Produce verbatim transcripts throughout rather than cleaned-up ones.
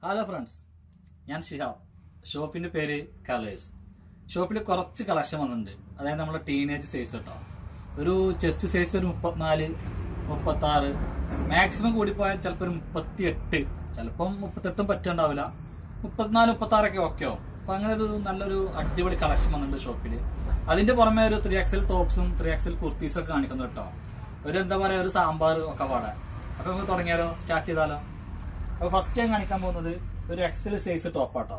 Hello friends, ഞാൻ ഷിഹാബ്. ഷോപ്പിന്റെ പേര് കളേഴ്സ്. ഷോപ്പിൽ കുറച്ച് കളക്ഷൻ വന്നിട്ടുണ്ട്. അതായത് നമ്മളെ ടീനേജ് സൈസ് കേട്ടോ. ഒരു ചെസ്റ്റ് സൈസ് ഒരു മുപ്പത്തിനാല് മുപ്പത്തി ആറ്, മാക്സിമം കൂടിപ്പോയാൽ ചിലപ്പോൾ ഒരു മുപ്പത്തി എട്ട്, ചിലപ്പം മുപ്പത്തെട്ടും പറ്റുണ്ടാവില്ല. മുപ്പത്തിനാല് മുപ്പത്തി ആറൊക്കെ ഓക്കെ ആവും. അപ്പൊ അങ്ങനെ ഒരു നല്ലൊരു അടിപൊളി കളക്ഷൻ വന്നിട്ടുണ്ട് ഷോപ്പിൽ. അതിന്റെ പുറമെ ഒരു ത്രീ എക്സൽ ടോപ്സും ത്രീ എക്സൽ കുർത്തീസും ഒക്കെ കാണിക്കുന്നു കേട്ടോ. ഒരു എന്താ പറയാ, ഒരു സാമ്പാർ ഒക്കെ പാടാൻ. അപ്പൊ നമുക്ക് തുടങ്ങിയാലോ, സ്റ്റാർട്ട് ചെയ്താലോ? അപ്പൊ ഫസ്റ്റ് ഞാൻ കാണിക്കാൻ പോകുന്നത് ഒരു എക്സൽ സൈസ് ടോപ്പാട്ടോ.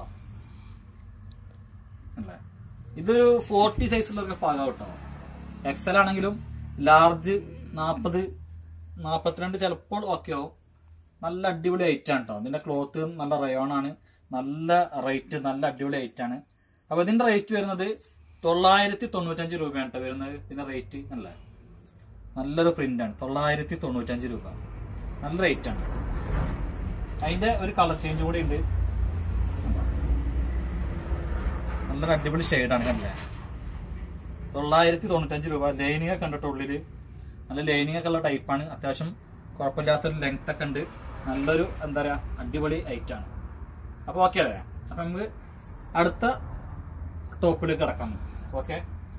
അല്ലേ, ഇതൊരു ഫോർട്ടി സൈസിലൊക്കെ പാകാം കേട്ടോ. എക്സൽ ആണെങ്കിലും ലാർജ് നാപ്പത് നാപ്പത്തിരണ്ട് ചിലപ്പോൾ ഓക്കെ ആവും. നല്ല അടിപൊളി ഐറ്റം ആണ് കേട്ടോ. ഇതിന്റെ ക്ലോത്ത് നല്ല റയോൺ ആണ്. നല്ല റേറ്റ്, നല്ല അടിപൊളി ഐറ്റം ആണ്. അപ്പൊ ഇതിന്റെ റേറ്റ് വരുന്നത് തൊള്ളായിരത്തി തൊണ്ണൂറ്റഞ്ച് രൂപയാണ് കേട്ടോ വരുന്നത്. ഇതിന്റെ റേറ്റ് അല്ല, നല്ലൊരു പ്രിന്റ് ആണ്. തൊള്ളായിരത്തി തൊണ്ണൂറ്റഞ്ച് രൂപ, നല്ല റേറ്റ് ആണ്. അതിന്റെ ഒരു കളർ ചേഞ്ച് കൂടി ഉണ്ട്. നല്ലൊരു അടിപൊളി ഷെയ്ഡാണ്. കണ്ടേ, തൊള്ളായിരത്തി തൊണ്ണൂറ്റഞ്ച് രൂപ. ലൈനിങ് ഒക്കെ ഉണ്ട് ഉള്ളില്. നല്ല ലൈനിങ് ഒക്കെ ഉള്ള ടൈപ്പാണ്. അത്യാവശ്യം കുഴപ്പമില്ലാത്തൊരു ലെങ്ത് ഒക്കെ ഉണ്ട്. നല്ലൊരു എന്താ പറയാ, അടിപൊളി ഐറ്റം ആണ്. അപ്പൊ ഓക്കെ അല്ലേ. അപ്പൊ നമുക്ക് അടുത്ത ടോപ്പിലേക്ക് കിടക്കാം. ഓക്കെ,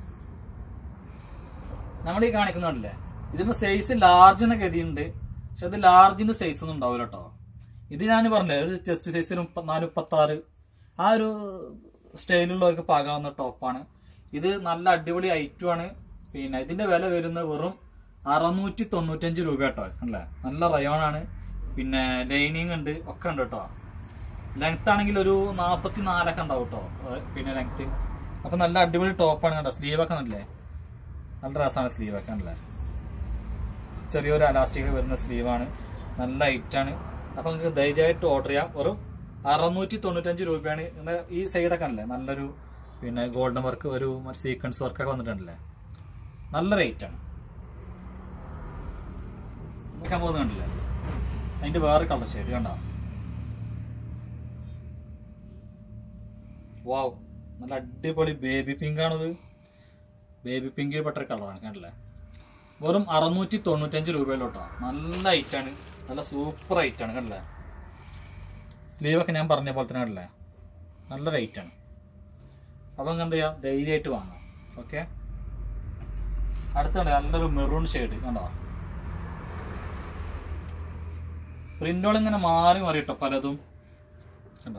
നമ്മൾ ഈ കാണിക്കുന്നുണ്ടല്ലേ, ഇതിപ്പോ സൈസ് ലാർജിന് ഗതിയുണ്ട്. പക്ഷെ അത് ലാർജിന്റെ സൈസ് ഒന്നും ഉണ്ടാവില്ല കേട്ടോ. ഇത് ഞാൻ പറഞ്ഞില്ലേ, ഒരു ചെസ്റ്റ് സൈസിന് മുപ്പത്തിനാല് മുപ്പത്തി ആറ് ആ ഒരു സ്റ്റൈലുള്ളവർക്ക് പാകാവുന്ന ടോപ്പാണ് ഇത്. നല്ല അടിപൊളി ഐറ്റം ആണ്. പിന്നെ ഇതിന്റെ വില വരുന്നത് വെറും അറുന്നൂറ്റി തൊണ്ണൂറ്റഞ്ച് രൂപ കേട്ടോ. അല്ലേ, നല്ല റയോൺ ആണ്. പിന്നെ ലൈനിങ് ഉണ്ട്, ഒക്കെ ഉണ്ട് കേട്ടോ. ലെങ്ത് ആണെങ്കിൽ ഒരു നാപ്പത്തി നാലൊക്കെ ഉണ്ടാവും കേട്ടോ. പിന്നെ ലെങ്ത് അപ്പൊ നല്ല അടിപൊളി ടോപ്പാണ് കേട്ടോ. സ്ലീവൊക്കെ നല്ലേ, നല്ല രസമാണ് സ്ലീവൊക്കെ. അല്ലേ, ചെറിയൊരു അലാസ്റ്റിക് വരുന്ന സ്ലീവാണ്. നല്ല ഐറ്റാണ്. അപ്പൊ നിങ്ങൾക്ക് ധൈര്യമായിട്ട് ഓർഡർ ചെയ്യാം. വെറും അറുന്നൂറ്റി തൊണ്ണൂറ്റഞ്ച് രൂപയാണ്. ഇങ്ങനെ ഈ സൈഡൊക്കെ അല്ലേ, നല്ലൊരു പിന്നെ ഗോൾഡൻ വർക്ക്, ഒരു സീക്വൻസ് വർക്കൊക്കെ വന്നിട്ടുണ്ടല്ലേ, നല്ല റേറ്റ് ആണ്. നോക്കാൻ പോകുന്നുണ്ടല്ലേ, അതിന്റെ വേറെ കളർ ഷെയ്ഡ് കണ്ടോ. വാവ്, നല്ല അടിപൊളി ബേബി പിങ്ക് ആണത്. ബേബി പിങ്കിൽ പെട്ടൊരു കളറാണ്. കണ്ടല്ലേ, വെറും അറുന്നൂറ്റി തൊണ്ണൂറ്റഞ്ച് രൂപയിലോട്ടോ. നല്ല ഐറ്റാണ്, നല്ല സൂപ്പർ ഐറ്റാണ്. കണ്ടല്ലേ, സ്ലീവൊക്കെ ഞാൻ പറഞ്ഞ പോലെ തന്നെ കണ്ടല്ലേ, നല്ല റേറ്റാണ്. അപ്പൊ എന്താ ചെയ്യാ, ധൈര്യമായിട്ട് വാങ്ങാം. ഓക്കെ, അടുത്തുണ്ട് നല്ലൊരു മെറൂൺ ഷെയ്ഡ് കണ്ടോ. പ്രിന്റുകൾ ഇങ്ങനെ മാറി മാറി കേട്ടോ, പലതും കണ്ടോ.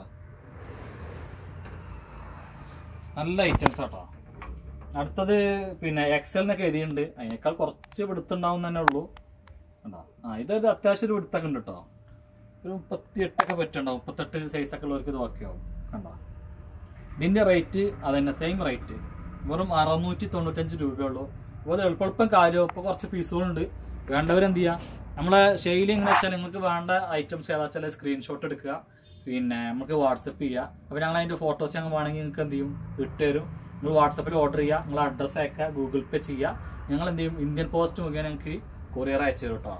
നല്ല ഐറ്റംസ് ആട്ടോ. അടുത്തത് പിന്നെ എക്സൽ എന്നൊക്കെ എഴുതിയിട്ടുണ്ട്. അതിനേക്കാൾ കുറച്ച് പിടുത്തുണ്ടാവും തന്നെ ഉള്ളൂ കണ്ടോ. ആ ഇതൊരു അത്യാവശ്യം ഒരു പിടുത്തൊക്കെ ഉണ്ട് കേട്ടോ. ഒരു മുപ്പത്തി എട്ടൊക്കെ പറ്റുണ്ടാവും. മുപ്പത്തെട്ട് സൈസൊക്കെ ഉള്ളവർക്ക് ഇത് ഓക്കെ ആവും കണ്ടോ. ഇതിന്റെ റേറ്റ് അതന്നെ, സെയിം റേറ്റ്, വെറും അറുന്നൂറ്റി തൊണ്ണൂറ്റഞ്ച് രൂപയുള്ളൂ. അപ്പോൾ അത് എളുപ്പം കാര്യം. ഇപ്പോൾ കുറച്ച് പീസുകളുണ്ട്. വേണ്ടവരെന്ത് ചെയ്യുക, നമ്മളെ ശൈലി എങ്ങനെ വെച്ചാൽ നിങ്ങൾക്ക് വേണ്ട ഐറ്റംസ് ഏതാ വെച്ചാൽ സ്ക്രീൻഷോട്ട് എടുക്കുക, പിന്നെ നമുക്ക് വാട്സപ്പ് ചെയ്യുക. അപ്പോൾ ഞങ്ങൾ അതിന്റെ ഫോട്ടോസ് ഞങ്ങൾ വേണമെങ്കിൽ നിങ്ങൾക്ക് എന്ത് ചെയ്യും, ഇട്ടുതരും. നിങ്ങൾ വാട്സപ്പിൽ ഓർഡർ ചെയ്യുക, നിങ്ങൾ അഡ്രസ്സ് അയക്കുക, ഗൂഗിൾ പേ ചെയ്യുക. ഞങ്ങൾ എന്ത് ചെയ്യും, ഇന്ത്യൻ പോസ്റ്റ് മുഖേന ഞങ്ങൾക്ക് കൊറിയർ അയച്ചു തരും കേട്ടോ.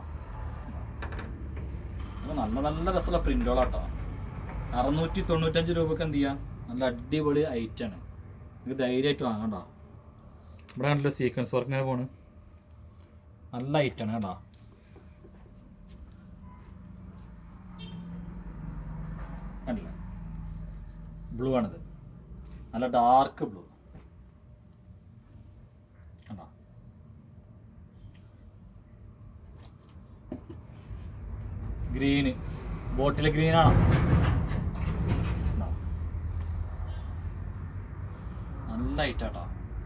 നല്ല നല്ല രസമുള്ള പ്രിന്റുകളാട്ടോ. അറുന്നൂറ്റി തൊണ്ണൂറ്റഞ്ച് രൂപക്ക് എന്ത് ചെയ്യാം, നല്ല അടിപൊളി ഐറ്റാണ്. നിങ്ങൾക്ക് ധൈര്യമായിട്ട് വാങ്ങണ്ടോ. ഇവിടെ നല്ല സീക്വൻസ് വർക്ക് ഇങ്ങനെ പോണ്, നല്ല ഐറ്റാണ് കേട്ടോ. കണ്ടില്ലേ, ബ്ലൂ ആണിത്, നല്ല ഡാർക്ക് ബ്ലൂ കണ്ടോ. ഗ്രീന്, ബോട്ടിൽ ഗ്രീനാണോ, നല്ല ഐറ്റാട്ടോ.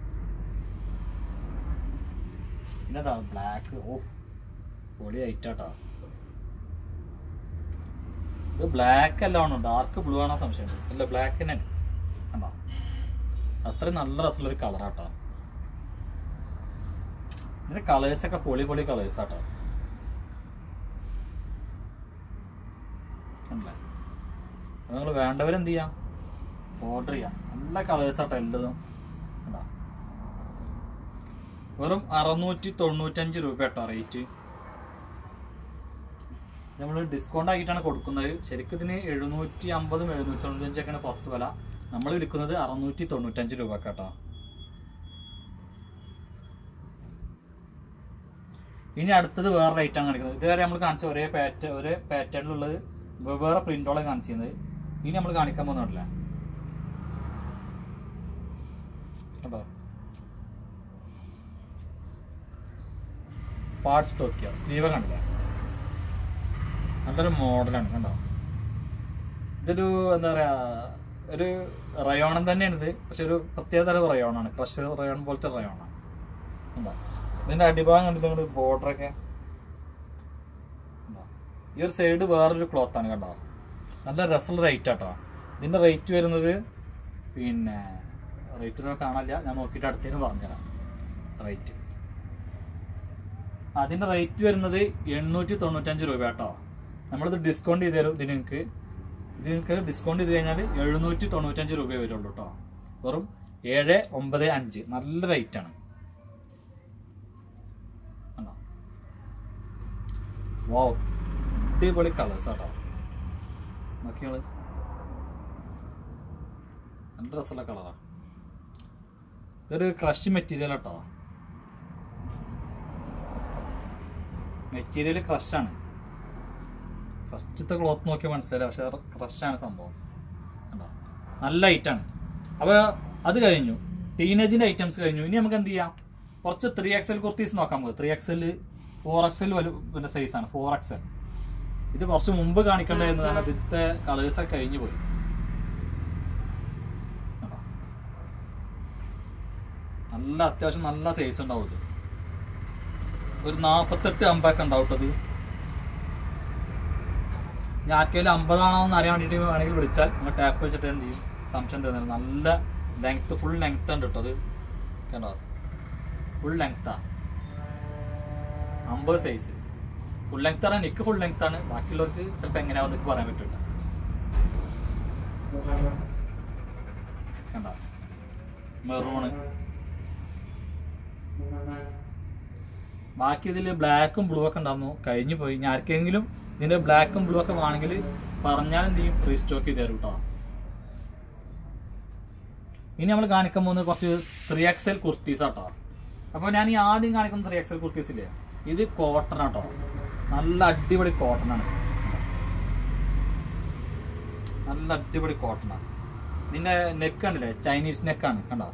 പിന്നെതാ ബ്ലാക്ക്, ഓ പൊളി ഐറ്റാട്ടോ. ഇത് ബ്ലാക്ക് അല്ല ആണോ, ഡാർക്ക് ബ്ലൂ ആണോ സംശയം. അല്ല, ബ്ലാക്ക് തന്നെ കണ്ടോ. അത്രയും നല്ല രസമുള്ളൊരു കളറാട്ടോ. ഇതിന്റെ കളേഴ്സൊക്കെ പൊളി പൊളി കളേഴ്സാട്ടോ. നിങ്ങൾ വേണ്ടവരെന്ത് ചെയ്യാം, ഓർഡർ ചെയ്യാം. നല്ല കളേഴ്സാട്ടോ എല്ലതും കണ്ടോ. വെറും അറുന്നൂറ്റി തൊണ്ണൂറ്റഞ്ച് രൂപ കേട്ടോ റേറ്റ്. നമ്മൾ ഡിസ്കൗണ്ട് ആക്കിയിട്ടാണ് കൊടുക്കുന്നത്. ശരിക്കും ഇതിന് എഴുന്നൂറ്റി അമ്പതും എഴുന്നൂറ്റി തൊണ്ണൂറ്റഞ്ചൊക്കെയാണ് പുറത്ത് വില. നമ്മൾ വിൽക്കുന്നത് അറുന്നൂറ്റി തൊണ്ണൂറ്റഞ്ച് രൂപ കേട്ടോ. ഇനി അടുത്തത് വേറെ റേറ്റ് ആണ് കാണിക്കുന്നത്. ഇതുവരെ നമ്മൾ കാണിച്ച ഒരേ പാറ്റേൺ ഒരേ പാറ്റേണിലുള്ളത് വെവ്വേറെ പ്രിന്റോളെ കാണിച്ചിരുന്നത്. ഇനി നമ്മൾ കാണിക്കാൻ പോകുന്നില്ല കേട്ടോ. പാർട്സ് ടോക്കിയോ സ്ലീവ് കണ്ടില്ല, നല്ലൊരു മോഡലാണ് കണ്ടോ. ഇതൊരു എന്താ പറയാ ഒരു റയോൺ തന്നെയാണ് ഇത്, പക്ഷെ ഒരു പ്രത്യേക തരം റയോണാണ്, ക്രഷ് റയോൺ പോലത്തെ റയോണാണ് കണ്ടോ. ഇതിന്റെ അടിഭാഗം കണ്ടിട്ട് ബോർഡറൊക്കെ ഈ ഒരു സൈഡ് വേറൊരു ക്ലോത്താണ് കണ്ടോ. നല്ല രസമുള്ള റേറ്റ് ആട്ടോ. ഇതിന്റെ റേറ്റ് വരുന്നത് പിന്നെ റേറ്റ് കാണാനില്ല, ഞാൻ നോക്കിയിട്ട് അടുത്തേന്ന് പറഞ്ഞുതരാം റേറ്റ്. അതിന്റെ റേറ്റ് വരുന്നത് എണ്ണൂറ്റി തൊണ്ണൂറ്റഞ്ച് രൂപ കേട്ടോ. നമ്മളിത് ഡിസ്കൗണ്ട് ചെയ്ത് തരും. ഇതിന് നിങ്ങൾക്ക് ഇത് നിങ്ങൾക്ക് ഡിസ്കൗണ്ട് ചെയ്ത് കഴിഞ്ഞാൽ എഴുന്നൂറ്റി തൊണ്ണൂറ്റഞ്ച് രൂപയെ വരുള്ളൂ കേട്ടോ. വെറും ഏഴ് ഒമ്പത് അഞ്ച്. നല്ല റേറ്റാണ്. വൗ, അടിപൊളി കളേഴ്സ് കേട്ടോ. നോക്കിയാള് നല്ല രസമുള്ള കളറാ. ഇതൊരു ക്രഷ് മെറ്റീരിയൽ കേട്ടോ. മെറ്റീരിയൽ ക്രഷാണ്. ഫസ്റ്റത്തെ ക്ലോത്ത് നോക്കിയാൽ മനസ്സിലായില്ല, പക്ഷെ ക്രഷാണ് സംഭവം കണ്ടോ. നല്ല ഐറ്റാണ്. അപ്പോൾ അത് കഴിഞ്ഞു, ടീനേജിന്റെ ഐറ്റംസ് കഴിഞ്ഞു. ഇനി നമുക്ക് എന്ത് ചെയ്യാം, കുറച്ച് ത്രീ എക്സൽ കുർത്തീസ് നോക്കാൻ പോകും. ത്രീ എക്സൽ ഫോർ എക്സൽ വലിയ സൈസാണ്. ഫോർ എക്സൽ ഇത് കുറച്ച് മുമ്പ് കാണിക്കേണ്ടതെന്നാണ്. ഇതിന്റെ കളേഴ്സൊക്കെ കഴിഞ്ഞു പോയി. നല്ല അത്യാവശ്യം നല്ല സൈസ് ഉണ്ടാവും. ഇത് ഒരു നാൽപ്പത്തെട്ട് അമ്പൊക്കെ ഉണ്ടാവട്ടത്. ഞാൻ ആർക്കെങ്കിലും അമ്പതാണോ എന്ന് അറിയാൻ വേണ്ടിയിട്ട് വേണമെങ്കിൽ വിളിച്ചാൽ നിങ്ങൾ ടാപ്പ് വെച്ചിട്ട് എന്ത് ചെയ്യും, സംശയം തരുന്നത്. നല്ല ലെങ്ത്ത്, ഫുൾ ലെങ്ത്ത് ഉണ്ട് കേട്ടോ. അത് കണ്ടോ, ഫുൾ ലെങ്ത്താ. അമ്പത് സൈസ് ഫുൾ ലെങ്ത് ആണ്. എനിക്ക് ഫുൾ ലെങ്ത് ആണ്, ബാക്കിയുള്ളവർക്ക് ചിലപ്പോൾ എങ്ങനെയാവും എന്നൊക്കെ പറയാൻ പറ്റില്ല. കണ്ടോ, മെറൂണ്. ബാക്കി ഇതിൽ ബ്ലാക്കും ബ്ലൂ ഒക്കെ ഉണ്ടായിരുന്നു, കഴിഞ്ഞു പോയി. ഞാൻ ആർക്കെങ്കിലും ഇതിന്റെ ബ്ലാക്കും ബ്ലൂ ഒക്കെ വേണമെങ്കിൽ പറഞ്ഞാൽ എന്ത് ചെയ്യും, ഫ്രീ സ്റ്റോക്ക് ചെയ്ത് തരും കേട്ടോ. ഇനി നമ്മൾ കാണിക്കാൻ പോകുന്നത് കുറച്ച് ത്രീ എക്സൽ കുർത്തീസ് ആട്ടോ. അപ്പോൾ ഞാൻ ഈ ആദ്യം കാണിക്കുന്ന ത്രീ എക്സൽ കുർത്തീസ് ഇല്ലേ, ഇത് കോട്ടൺ ആട്ടോ. നല്ല അടിപൊളി കോട്ടൺ ആണ്. നല്ല അടിപൊളി കോട്ടൺ ആണ്. ഇതിന്റെ നെക്ക് കണ്ടില്ലേ, ചൈനീസ് നെക്കാണ് കണ്ടോ.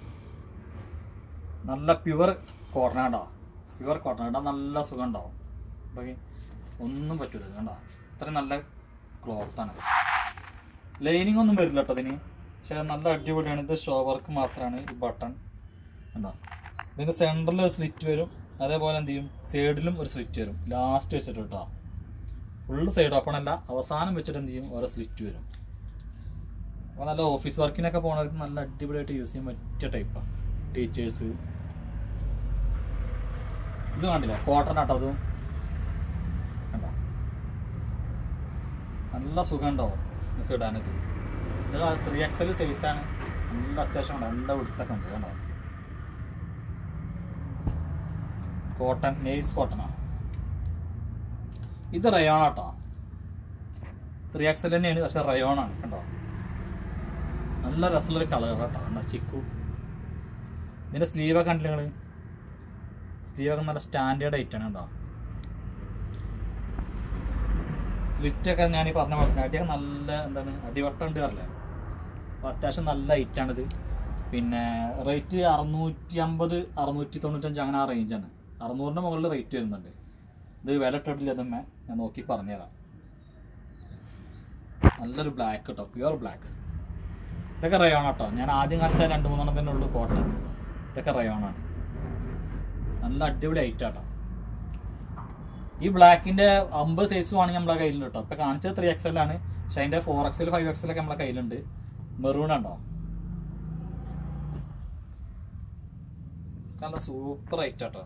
നല്ല പ്യുവർ കോട്ടൺ കണ്ടോ, പ്യുവർ കോട്ടൺ കേട്ടോ. നല്ല സുഖം ഉണ്ടാവും, ഒന്നും പറ്റൂല കണ്ടോ. ഇത്രയും നല്ല ക്ലോത്താണ്. ലൈനിങ് ഒന്നും വരില്ല കേട്ടോ ഇതിന്, പക്ഷെ നല്ല അടിപൊളിയാണ്. ഇത് ഷോ വർക്ക് മാത്രമാണ് ഈ ബട്ടൺ കണ്ടോ. ഇതിന്റെ സെന്ററിൽ ഒരു സ്ലിറ്റ് വരും, അതേപോലെ എന്ത് ചെയ്യും സൈഡിലും ഒരു സ്ലിറ്റ് വരും. ലാസ്റ്റ് വെച്ചിട്ട് കേട്ടോ, ഫുള്ള് സൈഡ് ഓപ്പൺ അല്ല, അവസാനം വെച്ചിട്ട് എന്ത് ചെയ്യും ഓരോ സ്ലിറ്റ് വരും. അപ്പോൾ നല്ല ഓഫീസ് വർക്കിനൊക്കെ പോകുന്നവർക്ക് നല്ല അടിപൊളിയായിട്ട് യൂസ് ചെയ്യാൻ പറ്റിയ ടൈപ്പാണ്. ടീച്ചേഴ്സ് ഇത് കണ്ടില്ല, കോട്ടൺ ആട്ടോ. അതും കണ്ടോ, നല്ല സുഖം ഉണ്ടാവും നമുക്ക് ഇടാനത്. ഇത് ത്രീ എക്സൽ സൈസാണ്. നല്ല അത്യാവശ്യം നല്ല ഉടുത്തൊക്കെ ഉണ്ട് കണ്ടോ. കോട്ടൺ, നെയ്സ് കോട്ടണാണ്. ഇത് റയോൺ ആട്ടോ. ത്രീ എക്സൽ തന്നെയാണ്, പക്ഷെ റയോൺ ആണ് കണ്ടോ. നല്ല രസമുള്ളൊരു കളർ കേട്ടോ കണ്ടോ, ചിക്കു. ഇതിന്റെ സ്ലീവൊക്കെ കണ്ടില്ല നിങ്ങൾ, സ്ലീവൊക്കെ നല്ല സ്റ്റാൻഡേർഡ് ഐറ്റാണ് കേട്ടോ. സ്ലിറ്റൊക്കെ ഞാൻ ഈ പറഞ്ഞ പോലെ അടിയൊക്കെ നല്ല എന്താണ് അടിവട്ടം ഉണ്ട് അറിയില്ല. അപ്പോൾ അത്യാവശ്യം നല്ല ഐറ്റാണിത്. പിന്നെ റേറ്റ് അറുന്നൂറ്റി അമ്പത് അറുന്നൂറ്റി തൊണ്ണൂറ്റഞ്ച് അങ്ങനെ ആ റേഞ്ചാണ്. അറുന്നൂറിൻ്റെ മുകളിൽ റേറ്റ് വരുന്നുണ്ട്. ഇത് വില ഇട്ടിട്ടില്ല, അതുമ്മേ ഞാൻ നോക്കി പറഞ്ഞുതരാം. നല്ലൊരു ബ്ലാക്ക് കേട്ടോ, പ്യുവർ ബ്ലാക്ക്. ഇതൊക്കെ റയോൺ കേട്ടോ. ഞാൻ ആദ്യം കാണിച്ചാൽ രണ്ട് മൂന്നെണ്ണം തന്നെ ഉള്ളൂ കോട്ടൺ. ഇതൊക്കെ റയോണാണ്. നല്ല അടിപൊളി ഐറ്റാട്ടോ. ഈ ബ്ലാക്കിന്റെ അമ്പത് സൈസ് വേണമെങ്കിൽ നമ്മളെ കയ്യിലുണ്ട് കേട്ടോ. ഇപ്പൊ കാണിച്ചത് ത്രീ എക്സൽ ആണ്, പക്ഷെ അതിന്റെ ഫോർ എക്സൽ ഫൈവ് എക്സൽ ഒക്കെ നമ്മളെ കയ്യിലുണ്ട്. മെറൂൺ ഉണ്ടോ, നല്ല സൂപ്പർ ഐറ്റാട്ടോ.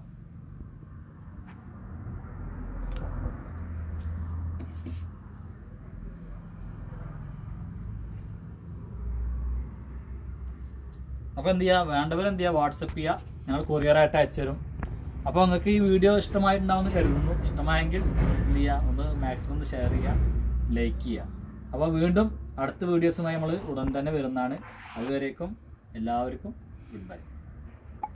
അപ്പോൾ എന്ത് ചെയ്യുക, വേണ്ടവർ എന്ത് ചെയ്യുക, വാട്സപ്പ് ചെയ്യുക, ഞങ്ങൾ കൊറിയറായിട്ട് അയച്ചു തരും. അപ്പോൾ നിങ്ങൾക്ക് ഈ വീഡിയോ ഇഷ്ടമായിട്ടുണ്ടാവുമെന്ന് കരുതുന്നു. ഇഷ്ടമായെങ്കിൽ എന്ത് ചെയ്യുക, ഒന്ന് മാക്സിമം ഒന്ന് ഷെയർ ചെയ്യുക, ലൈക്ക് ചെയ്യുക. അപ്പോൾ വീണ്ടും അടുത്ത വീഡിയോസുമായി നമ്മൾ ഉടൻ തന്നെ വരുന്നതാണ്. അതുവരേക്കും എല്ലാവർക്കും ഗുഡ് ബൈ.